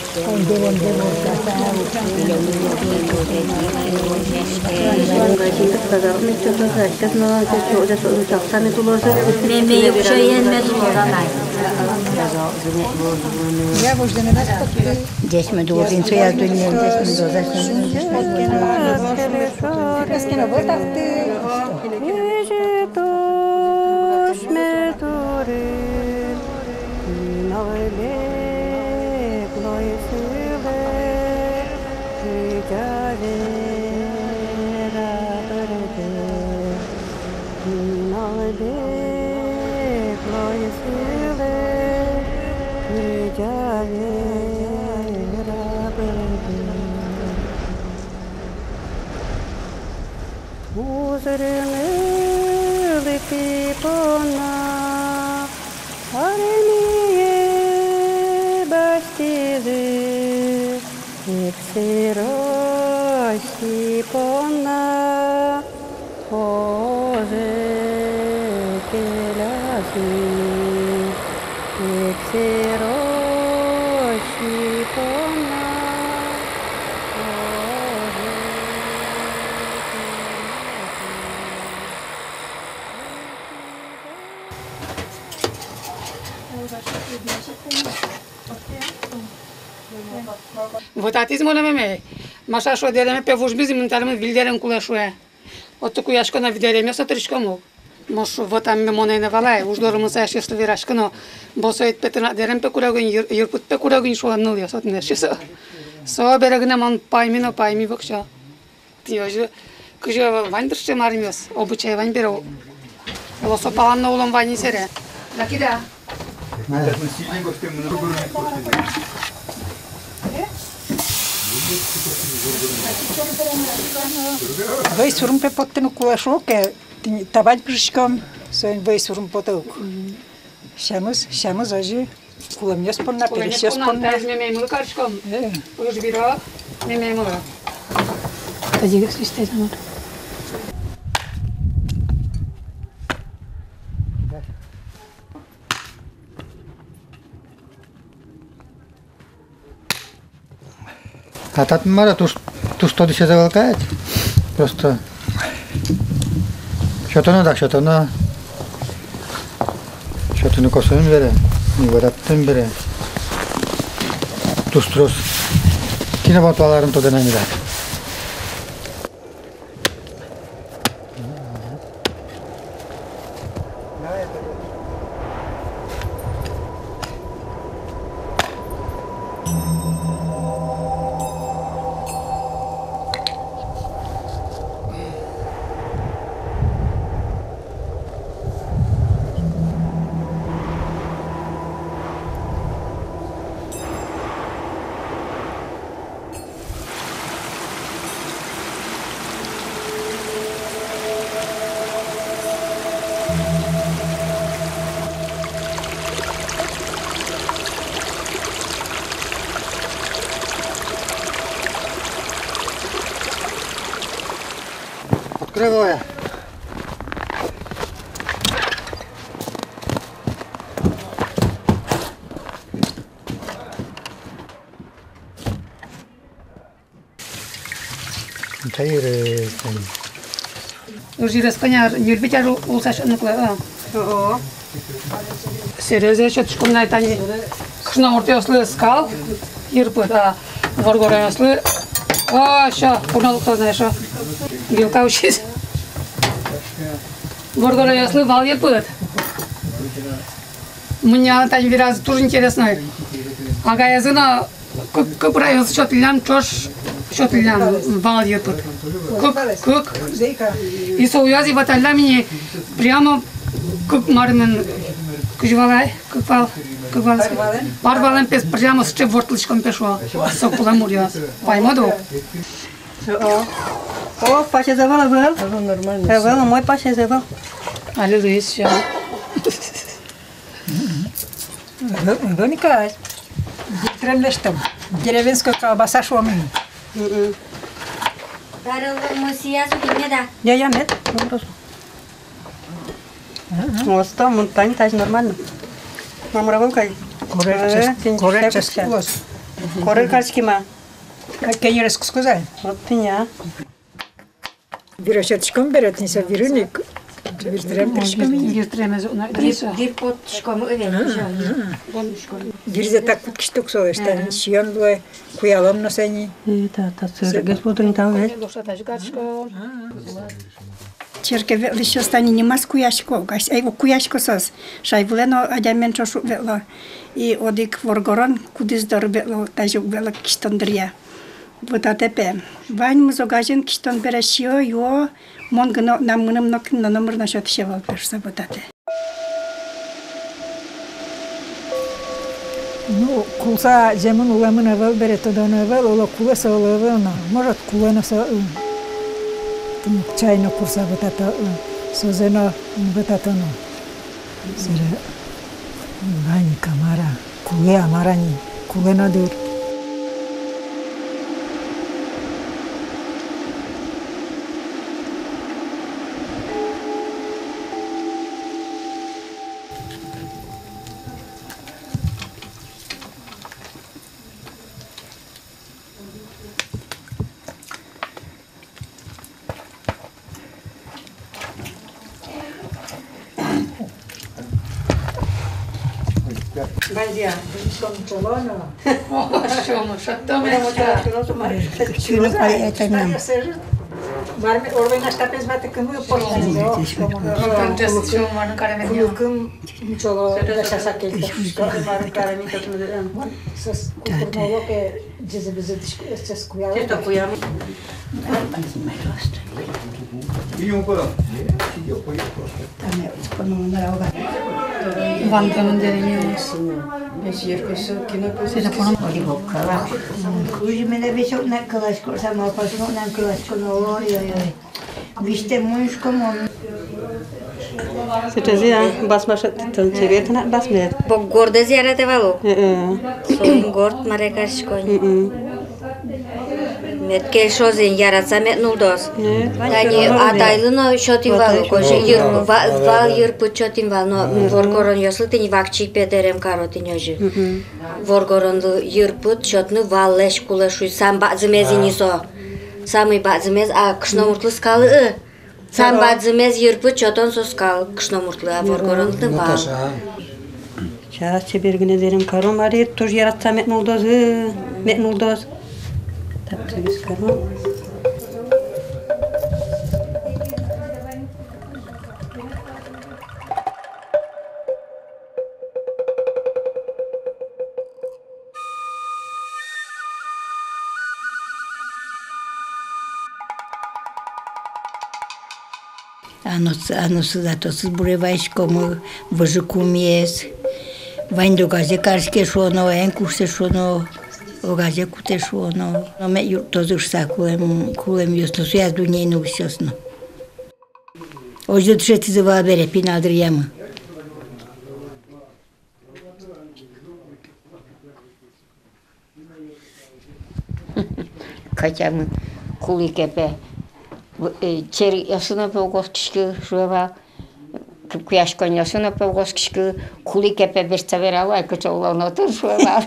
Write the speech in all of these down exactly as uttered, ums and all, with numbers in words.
Десьме должен своя дуня, десьме должен. Вот атизм олеме, маша шо делеме пе вужбизи мунталме вилдерен кулашуе. Вот такую яшка на видереме сотричка мог. Мош вот там ме моне не валай, уж дорому са шесто вирашка, но босоит петна дерем пе курагин юрпут пе курагин шо анул я сот не шесо. Со берегне ман пайми но пайми бокша. Тиоже кыжа вандырче мармес, обучай вань беро. Лосо паланно улам вани сере. Лакида. Voi surun pe potenu cu așa că tabani prișcam să voi surun poteu. Șamus, șamus aji kullanıyor sponna perişiyor sponna. Ne memnun karışkom. Uğur bira ne memnun. Tacık istedim. А так мара то то что ты сейчас волкает просто что-то надо что-то на что-то не косым бере не выраттым бере тустрос киноватуаларын то дена не да Открывай. Тайры. Уже распоняр, не любите улсаш наклева. Ого. Серьезно, что ты на это не кшна ортеослы скал, ерпыт, а воргореослы. А, ща, понял, кто знаешь, что вилка учись. Воргореослы вал ерпыт. Мне это не раз тоже интересно. Ага, я знаю, как правило, что ты лям, чёрш, что ты лям, вал ерпыт. Как, как? И соуязи вот для меня прямо как мармен, как валай, как вал, как вал. Парвален пес прямо с чем вортличком пешло, сок поламурьяс. Поймоду? О, паша завала был. Нормально. Завала, мой паша завал. Аллилуйя, все. Выника, тремлешь там, деревенская колбаса шуамин. Я, я, нет. Вот что, монтань, так нормально. Мама работает. Корректно, корректно. Коры карскима. Кенереску сказали. Вот пеня. Бирочатчиком берет, не со вируник. Биртрем пришком. Гиртремez ona idrisa. Bir pot şkamı öğrenmiş. Бирзе так вот штук соештен. Шион было куялом на сани. Это, это, это, господин там, ведь. Dostataşkaçko. Черке вели ще стани нимас куяшко, гаш ево куяшко сос. Шай влено адямен чошу вело. И одик воргорон кудис дор вело тажук вело киштондрия. Вот атепе. Вань музогажен киштон берешио ё мон гно намыным нокин на номер насчет шевал перса вот ате. Ну, кулса жемин уламын авал берет одан авал, ола кула савал на. Может кула на са чайно курса вот это созено вот это ну. Сире вань камара, куле амарани, куле надыр. Бандия. Şomu, şattamaya. Это нам. Varme orvena stapes bate kımı portlanıyor. Fantastik şomu karamenya. Kulkım çolo desa sakel. Var karamita tudo. Sos kurmolo ke ceze bize ses kuyalo. Это куям. Там исполнил нарога. Vantanın deremiyoruz. Seja por Oli hokkala. Kuji mene besok ne kılaşko sama pasno ne kılaşko no ori ori. Viste mușko mon. Сейчас я басмаш танцевет на басмет. По гордо зиярате валу. Э. Соин горд марекашкой. Мет келшозин яратса мет нулдос. Тани атайлыно шотин валу коже юр вал юр пучотин вал но воргорон ёслы ни вакчик педерем каротин ёжи. Воргоронду юр пут шотны валлеш кулешуй сам базмезини со. Самый базмез а кшномуртлы скалы. Сам базмез юр пут шотон со скал кшномуртлы а воргоронды вал. Сейчас тебе гнезерим каром ари тоже яратса мет нулдос. Мет нулдос. Так, через карман. Anus anus da toți burevaiși cum văjucumies. Vain do gaze karske shono en kurse shono. O gaze kute shono. No me yu toți sa kulem kulem yosno suya dunyei no visosno. Hoje tu te zeva bere pinadriam. Kaçamı kulikepe çeri yasına pevgoskişki şuva kuyashkon yasına pevgoskişki kulikepe bersaverala kaçoğlan otur şuva.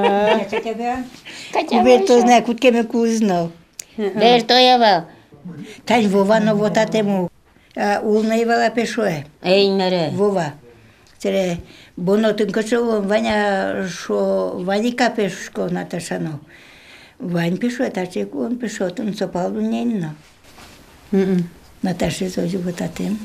Kuberto zna kutkeme kuzno. Bertoyeva. Taci vova no votatemu. Ulnei vala peșoe. Ei mere. Vova. Tere bonot încăcău Vania șo Vanica peșco Natașano. Vani peșoe tace cu un peșot în sopalul nenina. Mhm. Natașe zoju votatem.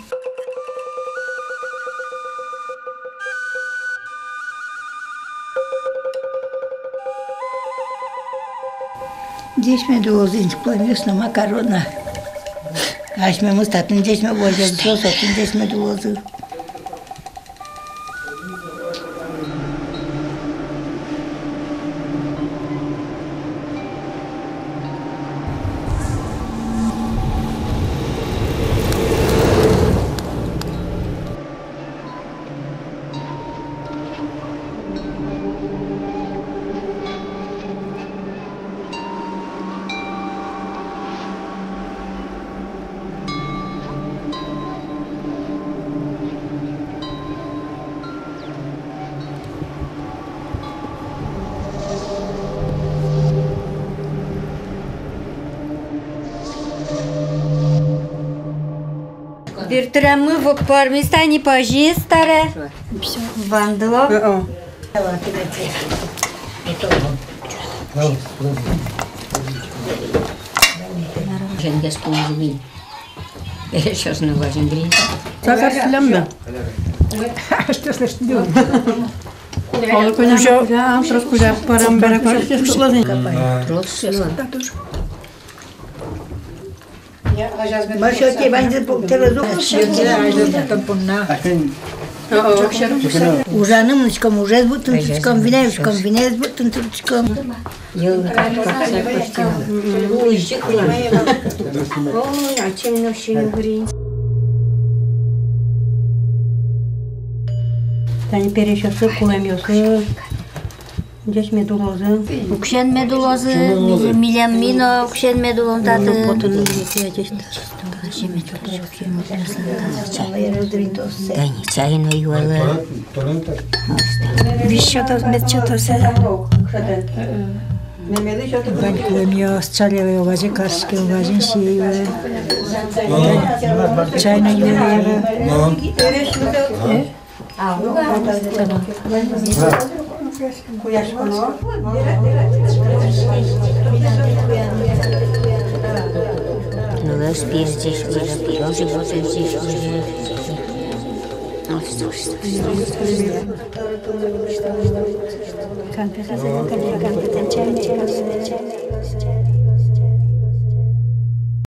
Здесь мы должны склониться на макарона. Аж мы мустат, здесь мы возим сосок, здесь мы должны. Биртра мы в пармиста не пожи старая. Вандало. Женге спонжуми. Сейчас на важен грин. Сакар силемме. Что слышно? Уже амтрос куда парам баракар сложный. Маша тебе банди телезу. Ужаным нычком, уже с бутылочком, винявичком, виня с бутылочком. Ой, а чем на все грин? Тани перещёсы кулемёсы. Здесь медулозы. Укшен медулозы, милям мино, укшен медулон таты. Потом здесь. Да не чайно юала. Вишчото, медчото се. Кулемёс, чалевые вази, карские вази, сиевые. Чайно юлевые. Ну, да, спишь здесь, уже пирожек, вот здесь уже. Ну, что, что, Конфеты, конфеты, конфеты, чай, чай, чай.